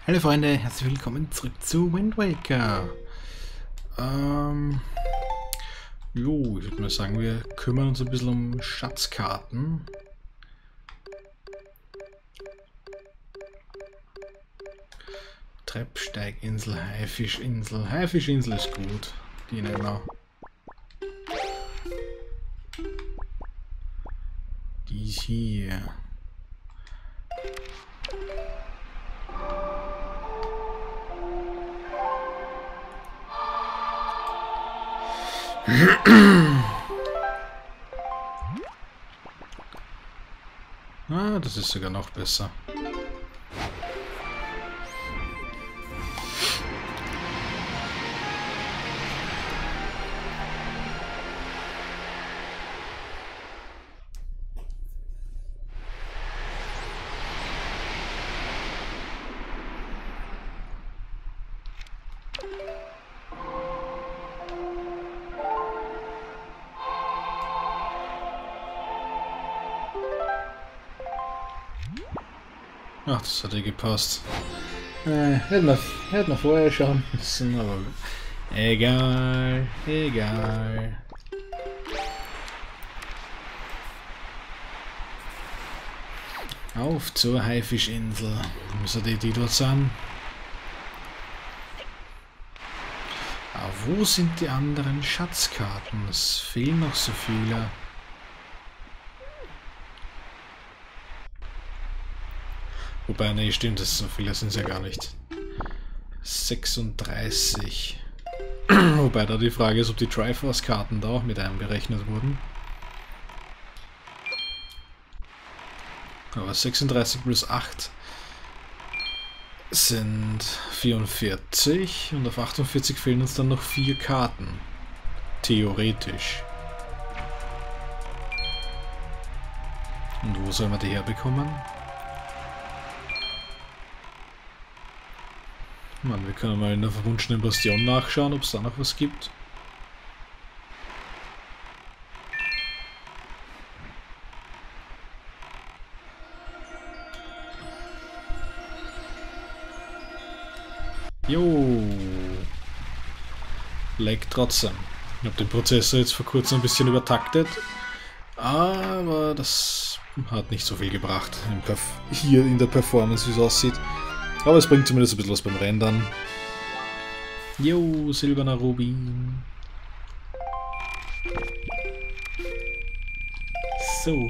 Hallo Freunde, herzlich willkommen zurück zu Wind Waker. Jo, ich würde mal sagen, wir kümmern uns ein bisschen um Schatzkarten. Treppsteiginsel, Haifischinsel. Haifischinsel ist gut. Die nehmen wir. Die ist hier. Ah, das ist sogar noch besser. Ach, das hat ja gepasst. Hätten wir vorher schauen müssen, aber egal, egal. Auf zur Haifischinsel. Müssen die dort sein? Aber wo sind die anderen Schatzkarten? Es fehlen noch so viele. Wobei, ne, stimmt, das so viele sind es ja gar nicht. 36. Wobei da die Frage ist, ob die Triforce-Karten da auch mit einberechnet wurden. Aber 36 plus 8 sind 44 und auf 48 fehlen uns dann noch 4 Karten. Theoretisch. Und wo soll man die herbekommen? Mann, wir können mal in der verwunschenen Bastion nachschauen, ob es da noch was gibt. Jo, leckt trotzdem. Ich habe den Prozessor jetzt vor kurzem ein bisschen übertaktet, aber das hat nicht so viel gebracht hier in der Performance, wie es aussieht. Aber es bringt zumindest ein bisschen was beim Rendern. Jo, silberner Rubin. So.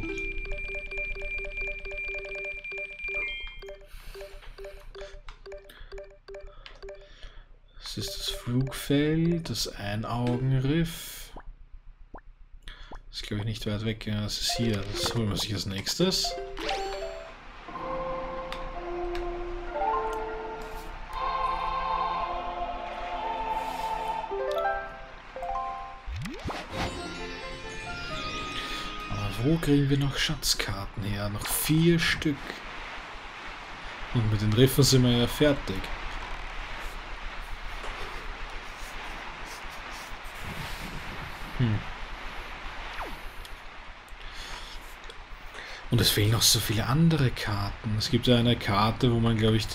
Das ist das Flugfeld, das Einaugenriff. Das ist, glaube ich, nicht weit weg. Ja, das ist hier. Das holen wir sich als nächstes. Wo kriegen wir noch Schatzkarten her? Noch 4 Stück. Und mit den Riffen sind wir ja fertig. Und es fehlen noch so viele andere Karten. Es gibt ja eine Karte, wo man, glaube ich,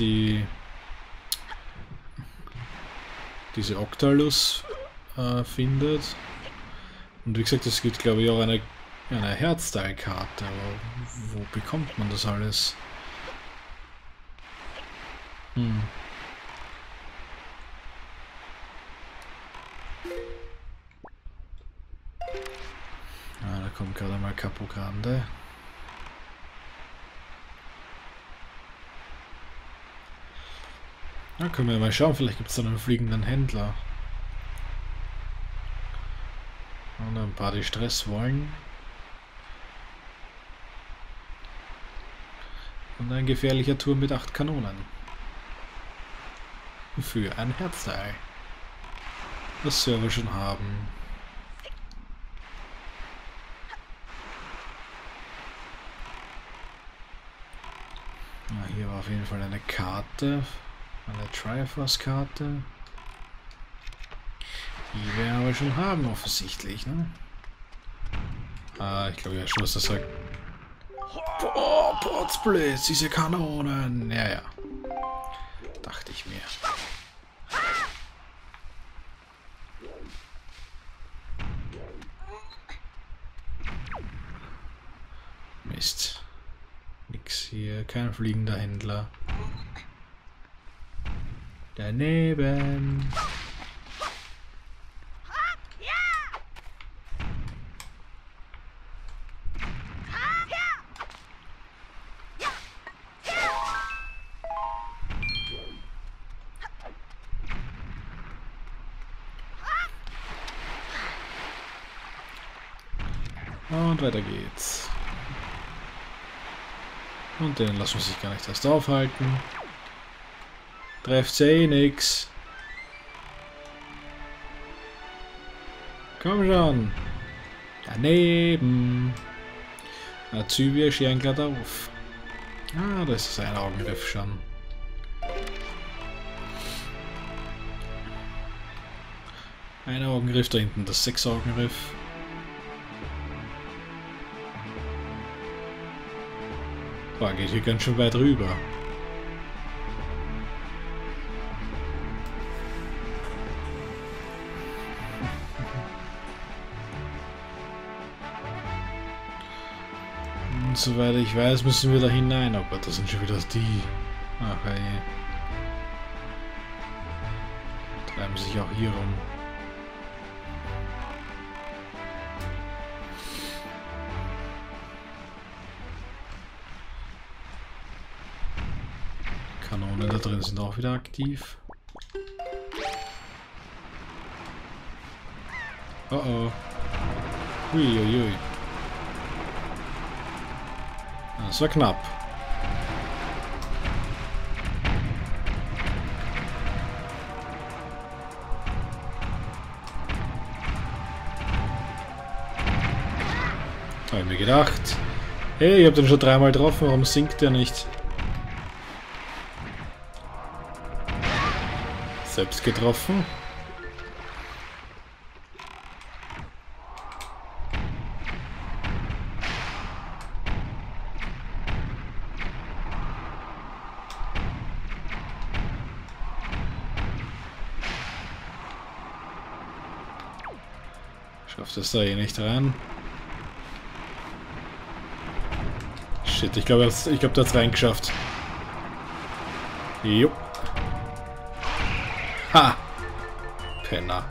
diese Octalus findet. Und wie gesagt, es gibt, glaube ich, auch eine Herzteilkarte, aber wo bekommt man das alles? Ja, da kommt gerade mal Capo Grande. Da können wir mal schauen, vielleicht gibt es dann einen fliegenden Händler. Und ein paar, die Stress wollen. Und ein gefährlicher Turm mit 8 Kanonen. Für ein Herzteil. Das soll wir schon haben. Ja, hier war auf jeden Fall eine Karte. Eine Triforce-Karte. Die wir aber schon haben, offensichtlich, ne? Ah, ich glaube ja schon, was das sagt. Boah, Potzblitz, diese Kanonen. Ja, ja. nicht mehr. Mist. Nix hier, kein fliegender Händler. Daneben. Und weiter geht's. Und den lassen wir sich gar nicht erst aufhalten. Trefft eh nix. Komm schon. Daneben. Azubia scheren gerade auf. Ah, da ist das Ein-Augen-Riff schon. Ein-Augen-Riff, da hinten das Sechs-Augen-Riff. Boah, geht hier ganz schön weit rüber. Und soweit ich weiß, müssen wir da hinein. Oh Gott, das sind schon wieder die. Ach ey. Treiben sich auch hier rum. Kanonen da drin sind auch wieder aktiv. Oh oh. Uiuiui. Das war knapp. Habe ich mir gedacht. Hey, ich habe den schon dreimal getroffen, warum sinkt der nicht? Selbst getroffen. Schafft es da eh nicht rein. Shit, ich glaube, der hat es reingeschafft. Jo. Ha! Penner.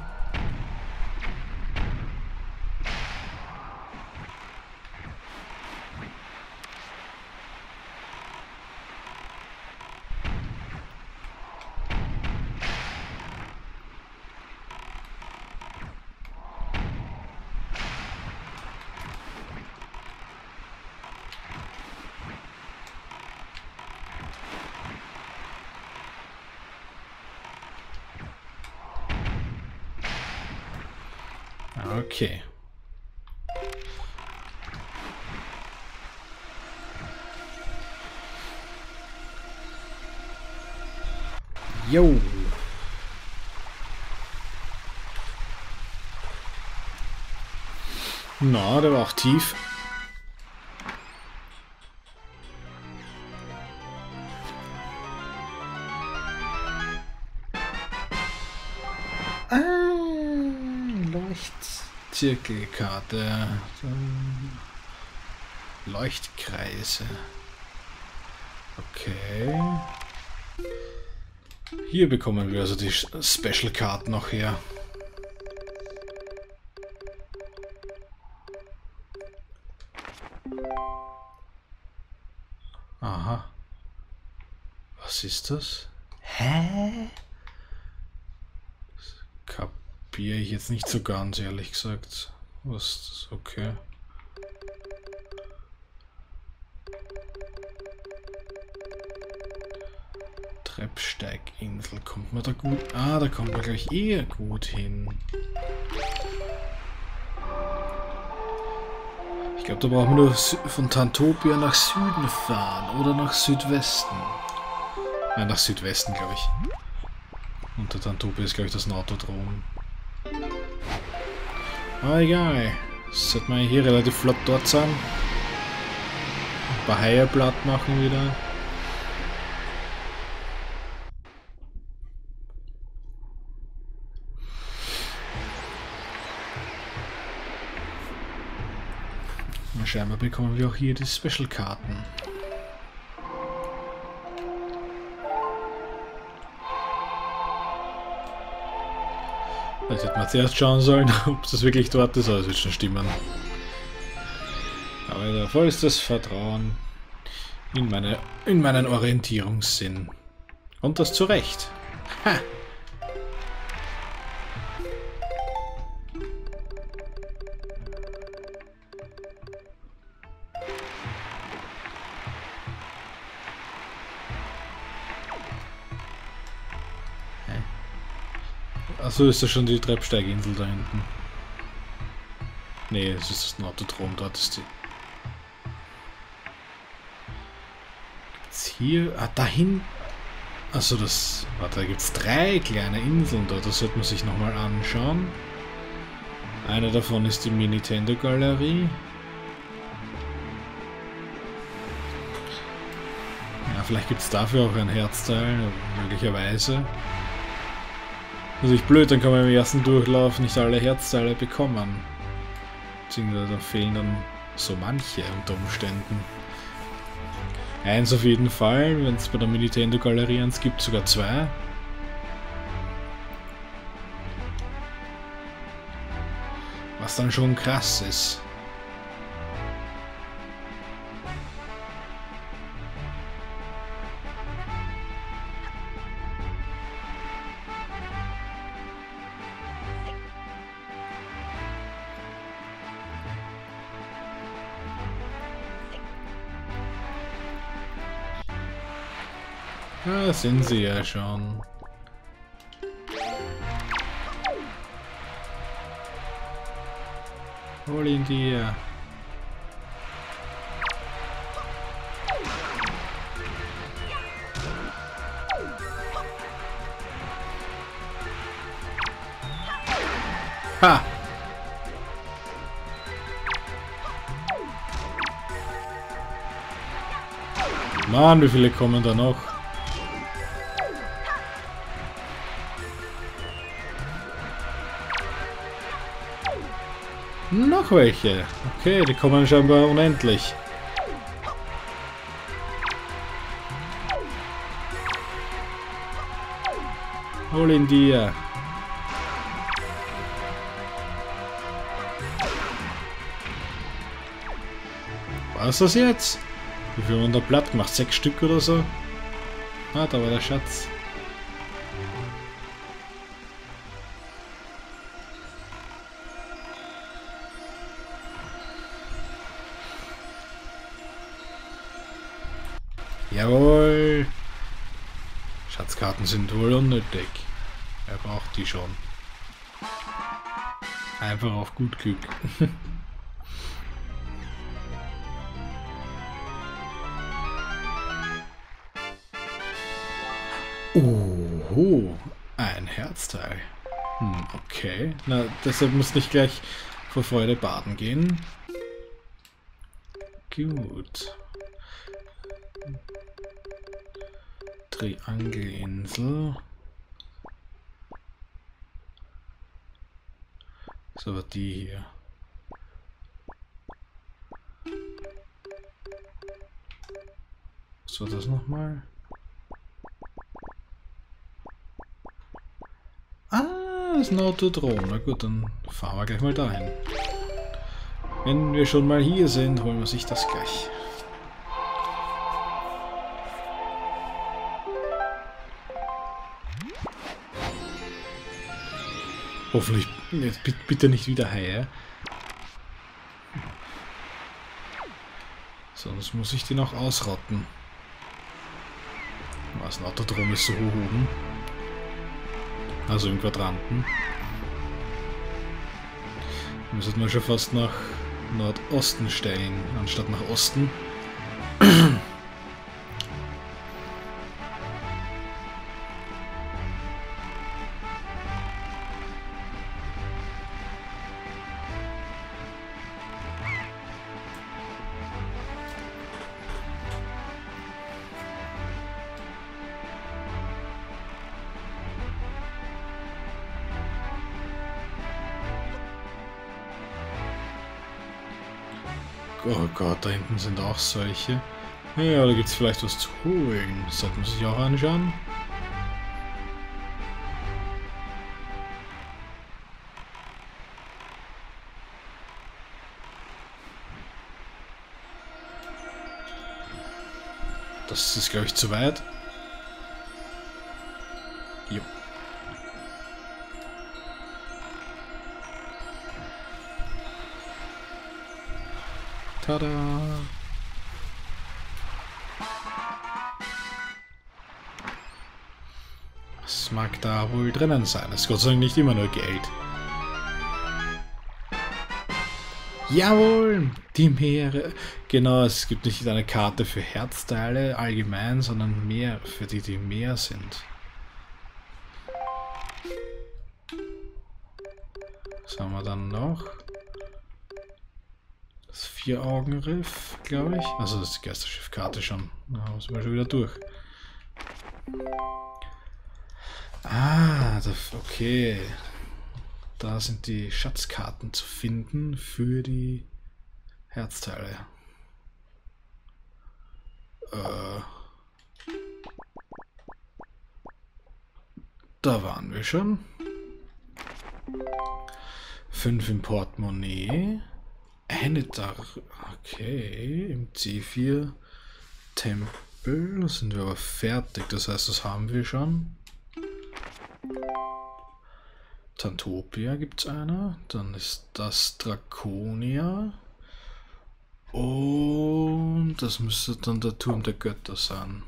Okay. Jo. Na, der war auch tief. Zirkelkarte. Leuchtkreise. Okay. Hier bekommen wir also die Special Card noch her. Aha. Was ist das? Hä? Kapiere ich jetzt nicht so ganz, ehrlich gesagt. Was ist das? Okay. Treppsteiginsel. Kommt man da gut? Ah, da kommt man gleich eher gut hin. Ich glaube, da brauchen wir nur von Tantopia nach Süden fahren oder nach Südwesten. Nein, nach Südwesten, glaube ich. Und der Tantopia ist, glaube ich, das Nautodrom. Aber egal. Sollte man hier relativ flott dort sein. Ein paar Haie platt machen wieder. scheinbar bekommen wir auch hier die Special-Karten. Vielleicht hätte man zuerst schauen sollen, ob das wirklich dort ist, aber es wird schon stimmen. Aber da vollstes Vertrauen in meinen Orientierungssinn. Und das zu Recht. Ha! Achso, ist das schon die Treppsteiginsel da hinten? Nee, es ist ein Autodrom, dort ist die. Gibt's hier. Ah, dahin. Achso, das. Warte, da gibt's 3 kleine Inseln dort, das sollte man sich nochmal anschauen. Eine davon ist die Nintendo-Galerie. Ja, vielleicht gibt es dafür auch ein Herzteil, möglicherweise. Natürlich blöd, dann kann man im ersten Durchlauf nicht alle Herzteile bekommen. Beziehungsweise da fehlen dann so manche unter Umständen. Eins auf jeden Fall, wenn es bei der Nintendo-Galerie eins gibt, sogar 2. Was dann schon krass ist. Ja, sind sie ja schon. Hol ihn dir. Ha! Mann, wie viele kommen da noch? Noch welche. Okay, die kommen scheinbar unendlich. Hol ihn dir. Was ist das jetzt? Wie viel haben wir da platt gemacht? 6 Stück oder so? Ah, da war der Schatz. Jawohl! Schatzkarten sind wohl unnötig. Er braucht die schon. Einfach auf gut Glück. Oho, ein Herzteil. Okay. Na, deshalb muss nicht gleich vor Freude baden gehen. Gut. Triangelinsel. So, die hier. Was war das nochmal? Ah, das ist ein Autodrom. Na gut, dann fahren wir gleich mal dahin. Wenn wir schon mal hier sind, holen wir sich das gleich. Hoffentlich jetzt bitte nicht wieder Haie. Sonst muss ich die noch ausrotten. Was, ein Autodrom ist so hoch oben. Also im Quadranten. Müssen wir schon fast nach Nordosten stellen, anstatt nach Osten. Oh Gott, da hinten sind auch solche. Ja, da gibt es vielleicht was zu holen. Sollten wir sich auch anschauen. Das ist, glaube ich, zu weit. Jo. Tada! Was mag da wohl drinnen sein? Es ist Gott sei Dank nicht immer nur Geld. Jawohl! Die Meere. Genau, es gibt nicht eine Karte für Herzteile allgemein, sondern mehr für die, die mehr sind. Was haben wir dann noch? Das Vier-Augen-Riff, glaube ich. Also das ist die Geisterschiff-Karte schon. Da sind wir schon wieder durch. Ah, okay. Da sind die Schatzkarten zu finden für die Herzteile. Da waren wir schon. 5 im Portemonnaie. Eine da. Okay, im C4 Tempel sind wir aber fertig. Das heißt, das haben wir schon. Tantopia gibt es eine. Dann ist das Draconia. Und das müsste dann der Turm der Götter sein.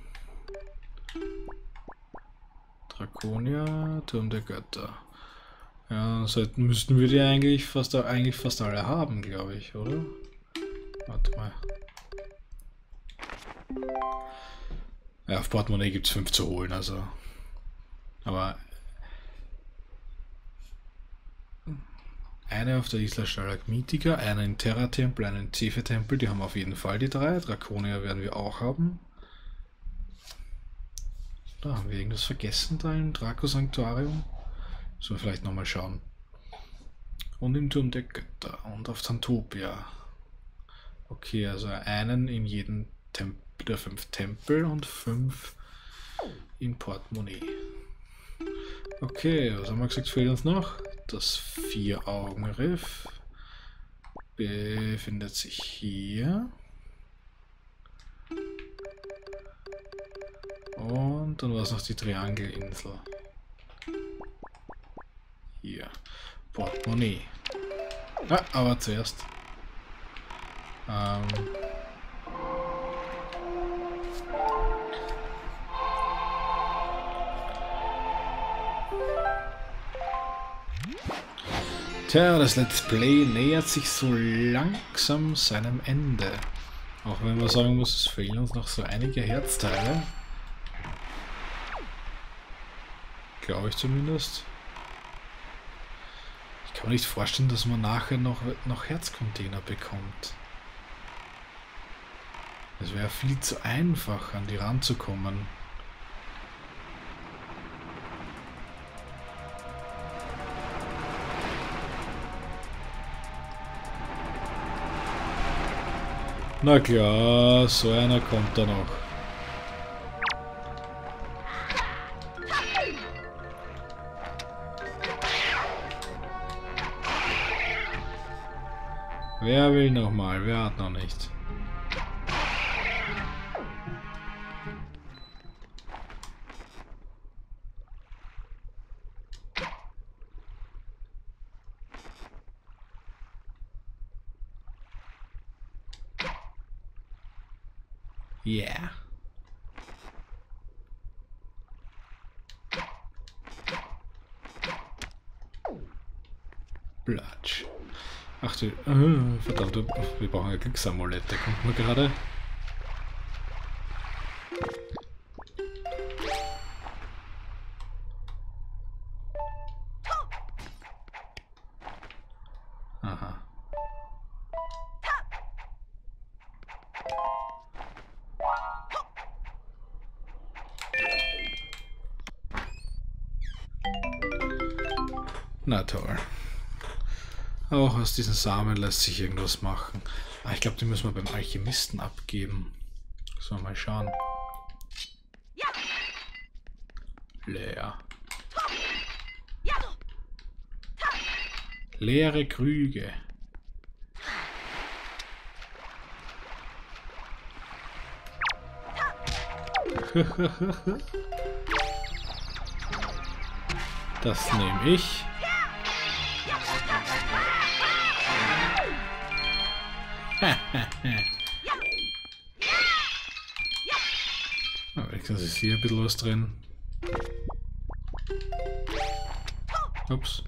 Draconia, Turm der Götter. Ja, müssten wir die eigentlich fast alle haben, glaube ich, oder? Warte mal. Ja, auf Portemonnaie gibt es 5 zu holen, also. Aber eine auf der Isla Stalagmitica, eine in Terra-Tempel, eine in Zephyr-Tempel, die haben auf jeden Fall die 3. Draconia werden wir auch haben. Da haben wir irgendwas vergessen da im Draco-Sanktuarium. Müssen wir vielleicht nochmal schauen. Und im Turm der Götter und auf Tantopia. Okay, also einen in jedem Tempel der 5 Tempel und 5 in Portemonnaie. Okay, was haben wir gesagt, fehlt uns noch? Das Vier-Augen-Riff befindet sich hier. Und dann war es noch die Triangelinsel. Hier. Portemonnaie. Ah, aber zuerst. Tja, das Let's Play nähert sich so langsam seinem Ende. Auch wenn man sagen muss, es fehlen uns noch so einige Herzteile. Glaube ich zumindest. Ich kann mir nicht vorstellen, dass man nachher noch Herzcontainer bekommt. Es wäre viel zu einfach, an die ranzukommen. Na klar, so einer kommt da noch. Wer will noch mal? Wer hat noch nicht? Yeah. Blatsch. Ach du, verdammt, wir brauchen ja Glücksamulette, kommt mir gerade. Aha. Na toll. Auch aus diesen Samen lässt sich irgendwas machen. Ah, ich glaube, die müssen wir beim Alchemisten abgeben. So, mal schauen. Leer. Leere Krüge. Das nehme ich. Wenigstens ist hier ein bisschen was drin. Ups.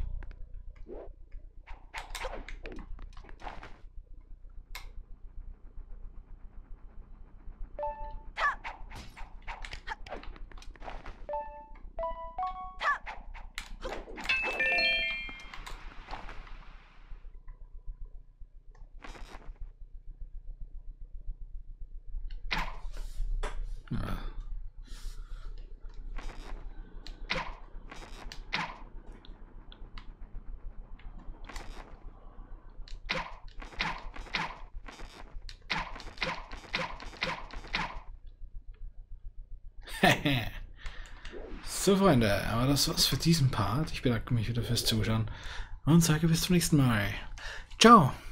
Ja. So, Freunde, aber das war's für diesen Part. Ich bedanke mich wieder fürs Zuschauen und sage bis zum nächsten Mal. Ciao!